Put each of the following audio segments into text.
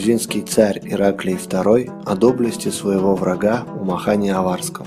грузинский царь Ираклий II о доблести своего врага Умахане Аварском.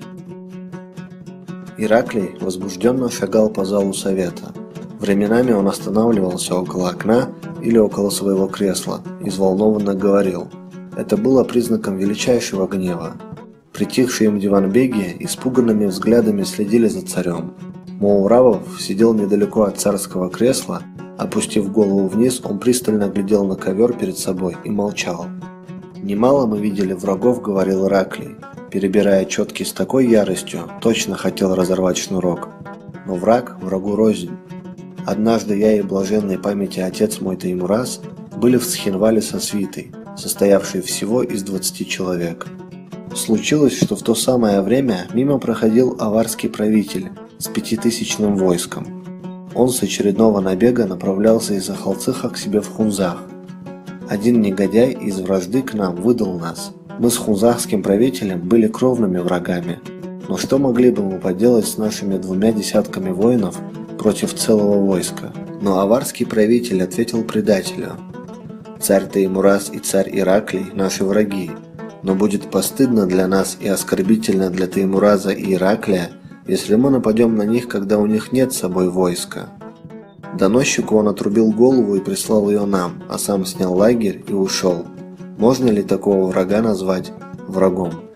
Ираклий возбужденно шагал по залу совета. Временами он останавливался около окна или около своего кресла и взволнованно говорил. Это было признаком величайшего гнева. Притихшие им диванбеги испуганными взглядами следили за царем. Муаврабов сидел недалеко от царского кресла, опустив голову вниз, он пристально глядел на ковер перед собой и молчал. «Немало мы видели врагов», — говорил Ираклий, перебирая четки с такой яростью, точно хотел разорвать шнурок. «Но враг врагу рознь. Однажды я и блаженной памяти отец мой Теймураз были в Схинвале со свитой, состоявшей всего из 20 человек. Случилось, что в то самое время мимо проходил аварский правитель с 5000-ным войском. Он с очередного набега направлялся из Ахалцыха к себе в Хунзах. Один негодяй из вражды к нам выдал нас. Мы с хунзахским правителем были кровными врагами. Но что могли бы мы поделать с нашими 2 десятками воинов против целого войска? Но аварский правитель ответил предателю: «Царь Теймураз и царь Ираклий – наши враги, но будет постыдно для нас и оскорбительно для Теймураза и Ираклия, если мы нападем на них, когда у них нет с собой войска». Доносчику он отрубил голову и прислал ее нам, а сам снял лагерь и ушел. Можно ли такого врага назвать врагом?